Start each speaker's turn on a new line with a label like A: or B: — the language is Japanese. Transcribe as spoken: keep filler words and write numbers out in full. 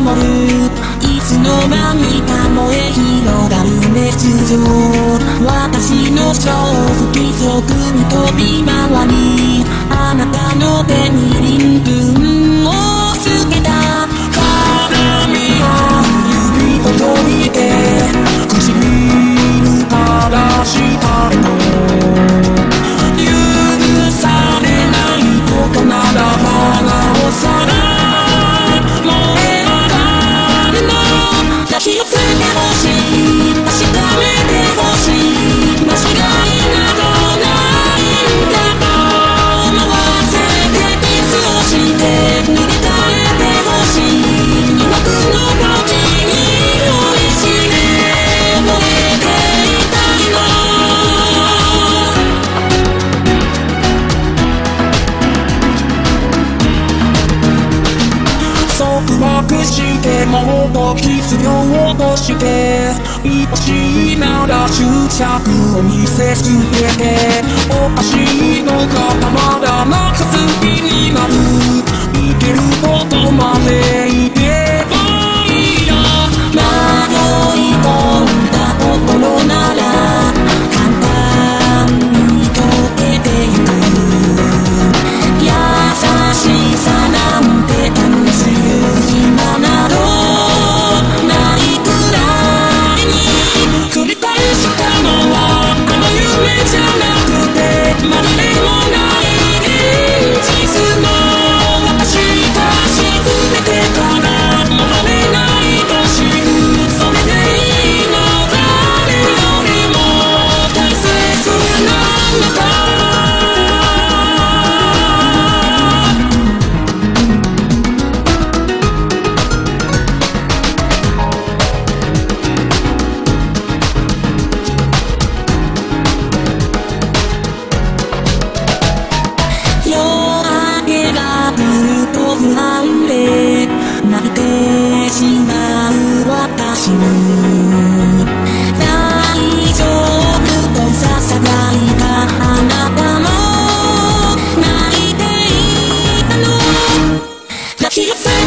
A: 守るいつの間にか燃え広がる熱情私の超不規則に飛び回りあなたの手に鱗粉をつけた鏡を指を解いて唇から下へと許されないことなら花をさら燃え上がるの抱き寄せてほしい確かめてほしい間違いなどないんだと思わせてキスをして塗り替えてほしい二幕の時に酔いしれ燃えていたいの束縛してもっとキスようとして愛しいなら執着を見せつけておかしいのかまだなく好きになるいけることまでいけばいいや迷い込んだ心なら簡単に溶けてゆく優しさなんて楽しむ暇などないくらいに繰り返したのはあの夢じゃなくてまるでもない現実の私が沈めてから戻れないと知るそれでいいの誰よりも大切なのか夜明けが来ると不安で泣いてしまう私に大丈夫と囁いたあなたも泣いていたの抱き寄せ